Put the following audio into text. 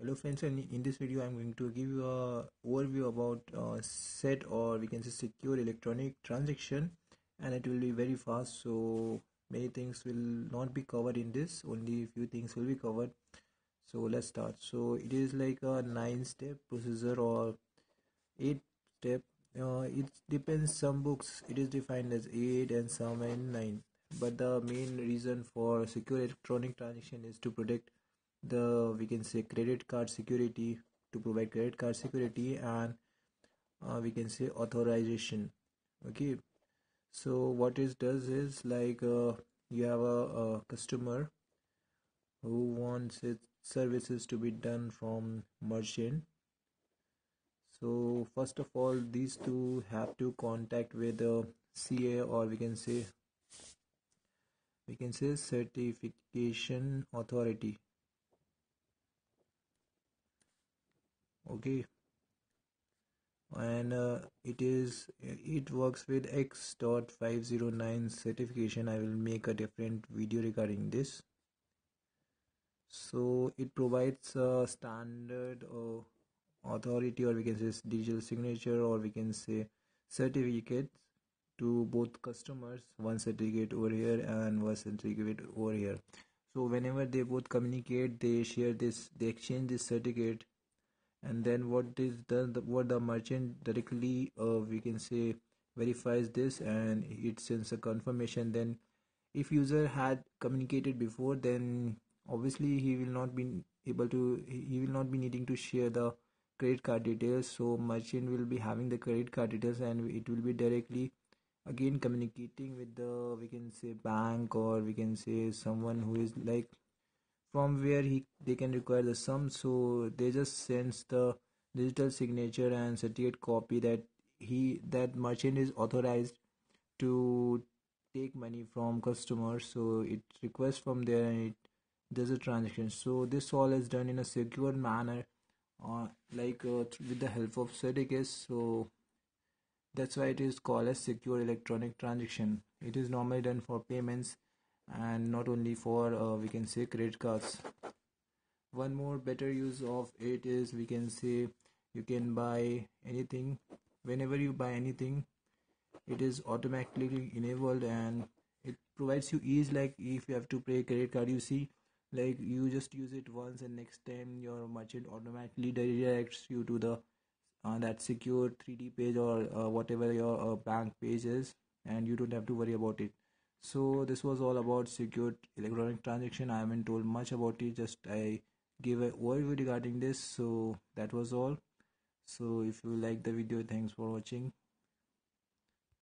Hello friends, and in this video I'm going to give you a overview about SET, or we can say secure electronic transaction, and it will be very fast, so many things will not be covered in this, only few things will be covered. So let's start. So it is like a 9-step procedure or 8-step. It depends, some books it is defined as 8 and some in 9, but the main reason for secure electronic transaction is to protect the, we can say, credit card security, to provide credit card security, and we can say authorization. Okay, so what it does is like you have a customer who wants its services to be done from merchant. So first of all, these two have to contact with the CA, or we can say certification authority. Okay, and it works with X.509 certification. I will make a different video regarding this. So it provides a standard authority, or we can say digital signature, or we can say certificate to both customers, one certificate over here and one certificate over here. So whenever they both communicate, they share this, they exchange this certificate, and then what the merchant directly we can say verifies this, and it sends a confirmation. Then if user had communicated before, then obviously he will not be needing to share the credit card details, so merchant will be having the credit card details, and it will be directly again communicating with the, we can say, bank, or we can say someone who is like from where they can require the sum. So they just sends the digital signature and certificate copy that that merchant is authorized to take money from customers. So it requests from there, and it does a transaction. So this all is done in a secure manner, with the help of certificates. So that's why it is called as secure electronic transaction. It is normally done for payments, and not only for we can say credit cards. One more better use of it is, we can say, you can buy anything. Whenever you buy anything, it is automatically enabled, and it provides you ease. Like if you have to pay credit card, you see, like you just use it once, and next time your merchant automatically redirects you to the that secure 3D page, or whatever your bank page is, and you don't have to worry about it. So this was all about secure electronic transaction. I haven't told much about it, just I gave a overview regarding this. So that was all. So if you like the video, thanks for watching.